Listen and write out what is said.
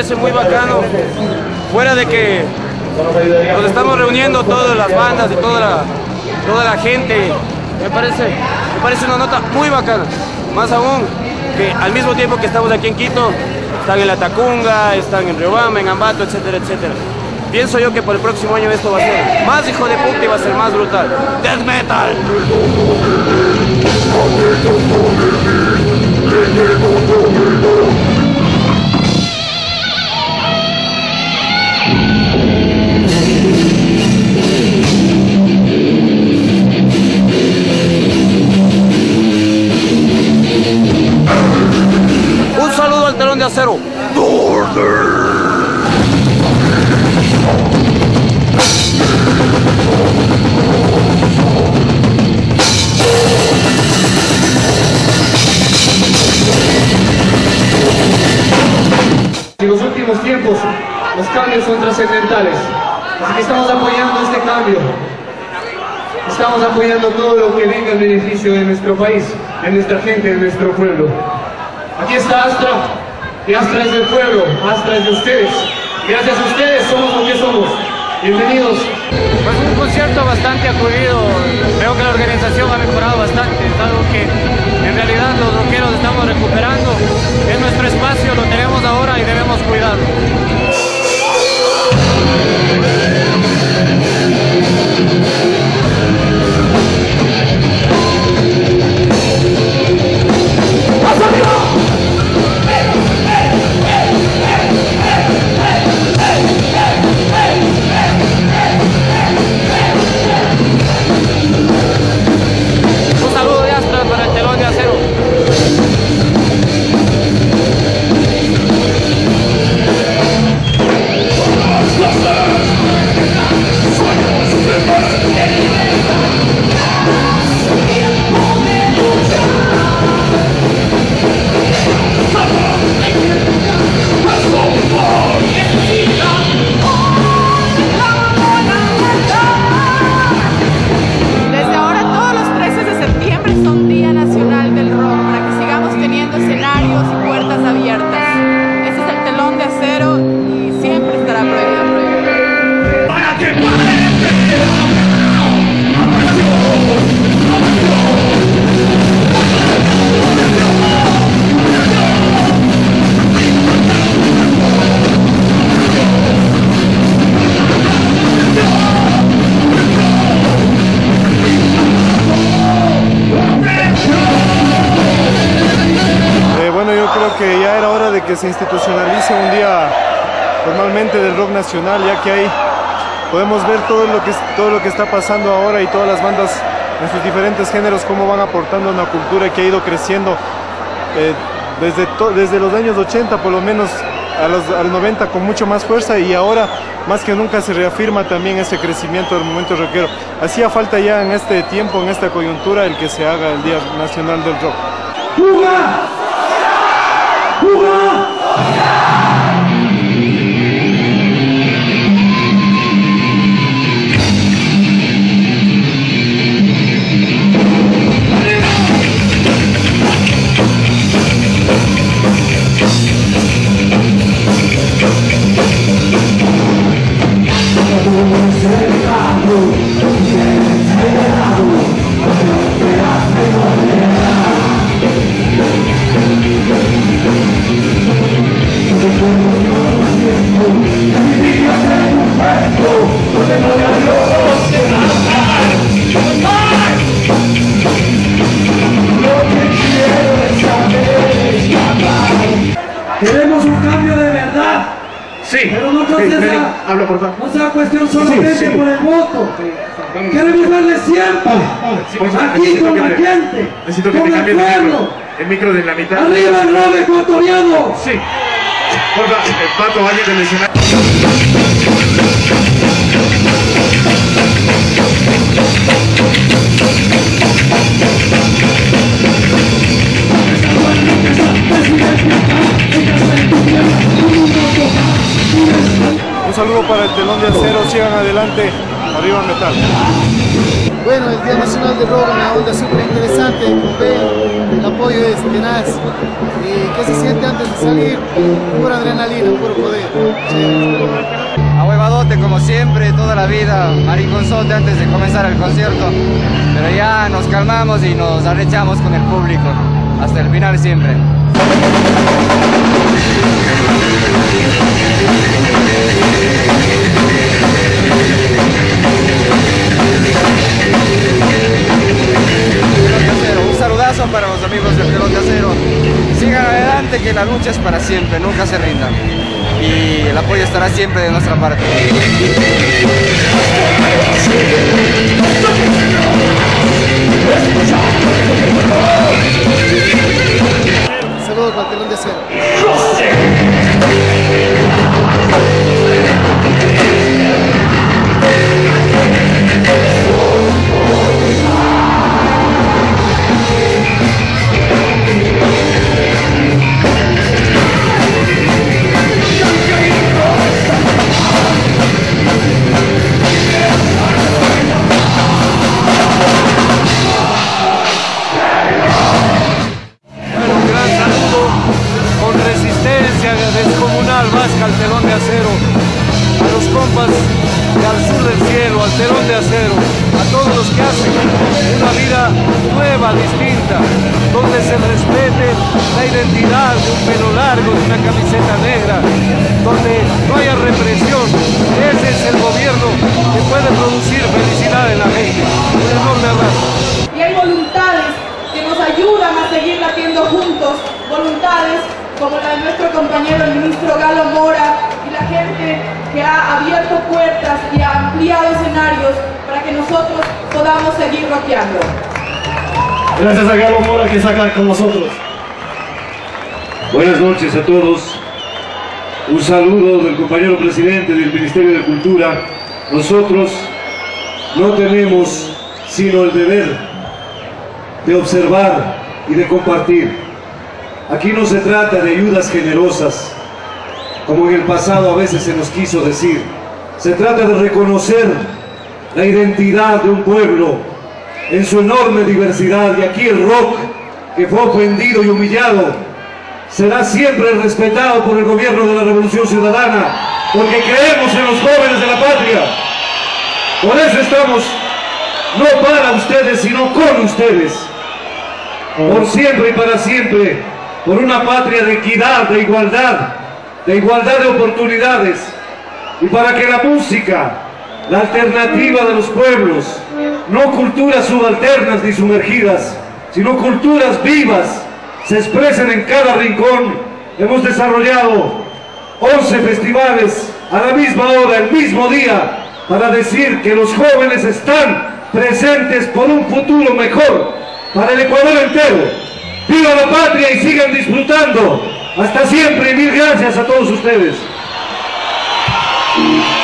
parece muy bacano, fuera de que nos estamos reuniendo todas las bandas y toda la gente, me parece una nota muy bacana, más aún que al mismo tiempo que estamos aquí en Quito, están en La Tacunga, están en Riobamba, en Ambato, etcétera, etcétera. Pienso yo que por el próximo año esto va a ser más hijo de puta y va a ser más brutal. ¡Death Metal! Un saludo al Telón de Acero. En los últimos tiempos, los cambios son trascendentales, así que estamos apoyando este cambio. Estamos apoyando todo lo que venga en beneficio de nuestro país, de nuestra gente, de nuestro pueblo. Aquí está Astra, y Astra es del pueblo, Astra es de ustedes. Gracias a ustedes somos lo que somos. Bienvenidos. Pues un concierto bastante acudido, creo que la organización ha mejorado bastante, es algo que en realidad los rockeros estamos recuperando, es nuestro espacio, lo tenemos ahora y debemos cuidarlo. Que ya era hora de que se institucionalice un día formalmente del rock nacional, ya que ahí podemos ver todo lo que está pasando ahora y todas las bandas en sus diferentes géneros, cómo van aportando una cultura que ha ido creciendo desde los años 80 por lo menos al 90 con mucho más fuerza, y ahora más que nunca se reafirma también ese crecimiento del movimiento rockero. Hacía falta ya en este tiempo, en esta coyuntura, el que se haga el Día Nacional del Rock. Queremos un cambio de verdad. Sí. Pero no habla, por favor. no sea cuestión solamente por el voto. Queremos verle siempre. Aquí con la gente. Necesito que con me el cambien pueblo. el micro de la mitad. Arriba el rock ecuatoriano. Sí. Por favor, el Pato, alguien del escenario. Un saludo para el Telón de Acero, sigan adelante, arriba metal. Bueno, el Día Nacional del Rock, una onda súper interesante, como ven, el apoyo es tenaz. ¿Y qué se siente antes de salir? Pura adrenalina, puro poder. Ahuevadote como siempre, toda la vida, mariconzote antes de comenzar el concierto, pero ya nos calmamos y nos arrechamos con el público, hasta el final siempre. Un saludazo para los amigos del Telón de Acero. Sigan adelante, que la lucha es para siempre, nunca se rindan. Y el apoyo estará siempre de nuestra parte. Saludos para el Telón de Acero. Al Telón de Acero, a los compas de Al Sur del Cielo, al Telón de Acero, a todos los que hacen una vida nueva, distinta, donde se respete la identidad de un pelo largo, de una camiseta negra, donde no haya represión. Ese es el gobierno que puede producir felicidad en la gente. Un enorme abrazo. Y hay voluntades que nos ayudan a seguir latiendo juntos, voluntades como la de nuestro compañero el ministro Galo Mora y la gente que ha abierto puertas y ha ampliado escenarios para que nosotros podamos seguir rockeando. Gracias a Galo Mora que está acá con nosotros. Buenas noches a todos. Un saludo del compañero presidente del Ministerio de Cultura. Nosotros no tenemos sino el deber de observar y de compartir. Aquí no se trata de ayudas generosas, como en el pasado a veces se nos quiso decir. Se trata de reconocer la identidad de un pueblo en su enorme diversidad. Y aquí el rock, que fue ofendido y humillado, será siempre respetado por el gobierno de la Revolución Ciudadana, porque creemos en los jóvenes de la patria. Por eso estamos, no para ustedes, sino con ustedes, por siempre y para siempre, por una patria de equidad, de igualdad de oportunidades, y para que la música, la alternativa de los pueblos, no culturas subalternas ni sumergidas, sino culturas vivas, se expresen en cada rincón. Hemos desarrollado 11 festivales a la misma hora, el mismo día, para decir que los jóvenes están presentes por un futuro mejor para el Ecuador entero. ¡Viva la patria y sigan disfrutando! Hasta siempre y mil gracias a todos ustedes.